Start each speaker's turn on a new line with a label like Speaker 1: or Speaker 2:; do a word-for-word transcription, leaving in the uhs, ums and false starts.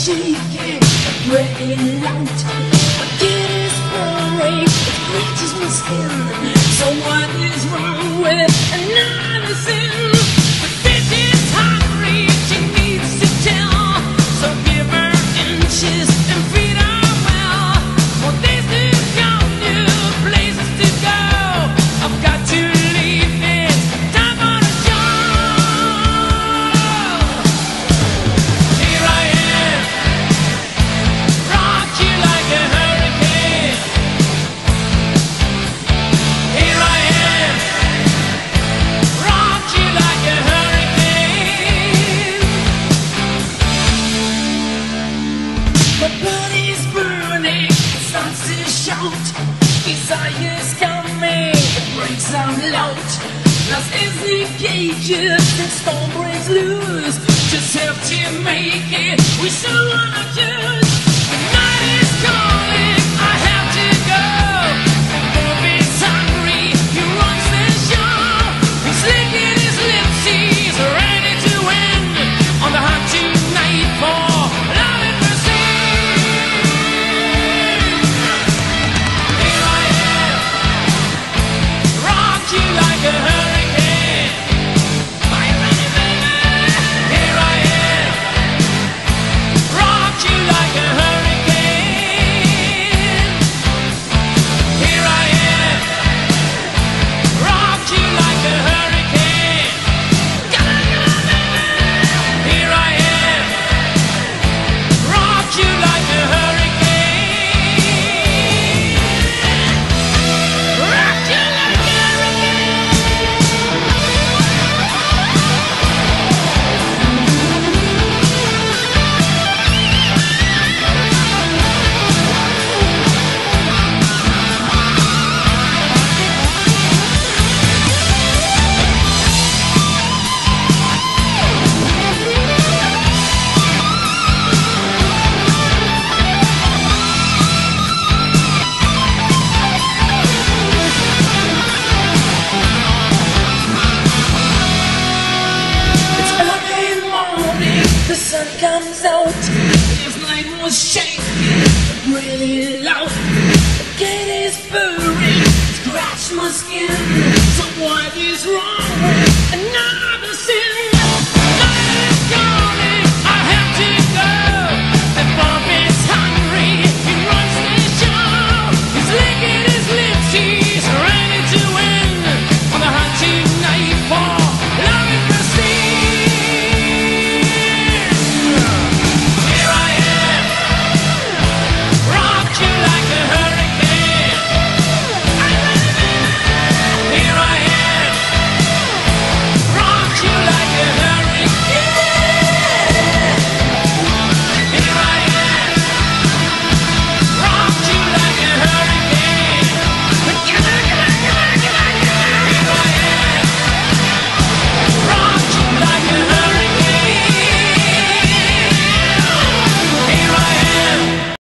Speaker 1: shaking, breaking out. Again it's burning, it scratches my skin. So what is wrong with another sin? But this is hungry, she needs to tell. So give her inches and feed her well. For days to come, new places to go. I've got to leave this time on a job. Here I am, rock you like a hurricane. Here I am, rock you like a hurricane. My body's burning, it starts to shout. Desire's coming, it breaks out loud. Lost is the cages, the storm breaks loose. Just have to make it, we so wanna choose. The night is calling, I have to go. The movie's hungry, he runs the show. He's licking his lips, he's ready to win. On the hunt tonight for love and mercy. Here I am, rock you like a hurricane. Are you ready, baby? Here I am, rock you like a hurricane. Here I am, rock you like a hurricane. Come on, come on, baby. Here I am, rock you like a hurricane. Rock you like a hurricane. It's early morning, the sun comes out. This night was shaking, really loud. The gate is burning, scratch my skin. So what is wrong?